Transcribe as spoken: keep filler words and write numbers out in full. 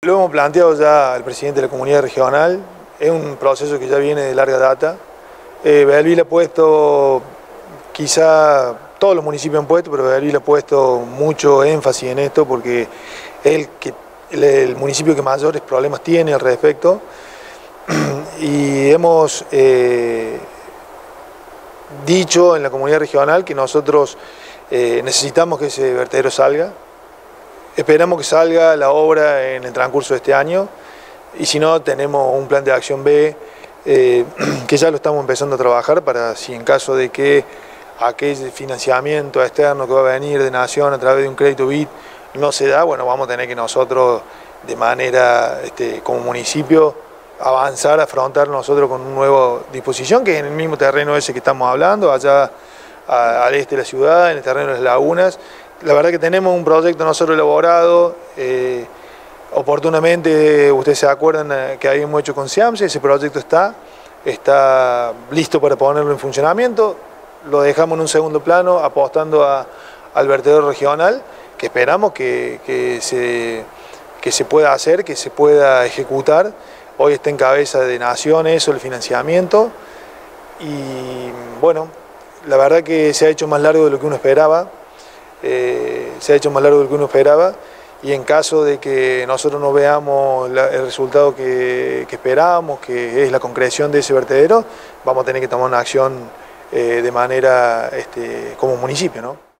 Lo hemos planteado ya al presidente de la comunidad regional, es un proceso que ya viene de larga data. Eh, Belleville ha puesto, quizá todos los municipios han puesto, pero Belleville ha puesto mucho énfasis en esto porque es el, que, el, el municipio que mayores problemas tiene al respecto. Y hemos eh, dicho en la comunidad regional que nosotros eh, necesitamos que ese vertedero salga. Esperamos que salga la obra en el transcurso de este año y si no tenemos un plan de acción B eh, que ya lo estamos empezando a trabajar para si en caso de que aquel financiamiento externo que va a venir de Nación a través de un crédito B I D no se da, bueno, vamos a tener que nosotros de manera este, como municipio avanzar, afrontar nosotros con una nueva disposición que es en el mismo terreno ese que estamos hablando, allá a, al este de la ciudad, en el terreno de las lagunas. La verdad que tenemos un proyecto nosotros elaborado, eh, oportunamente ustedes se acuerdan que habíamos hecho con SIAMSE, ese proyecto está, está listo para ponerlo en funcionamiento, lo dejamos en un segundo plano apostando a, al vertedero regional, que esperamos que, que, se, que se pueda hacer, que se pueda ejecutar. Hoy está en cabeza de Nación eso, el financiamiento, y bueno, la verdad que se ha hecho más largo de lo que uno esperaba. Eh, se ha hecho más largo de lo que uno esperaba y en caso de que nosotros no veamos la, el resultado que, que esperábamos, que es la concreción de ese vertedero, vamos a tener que tomar una acción eh, de manera este, como municipio, ¿no?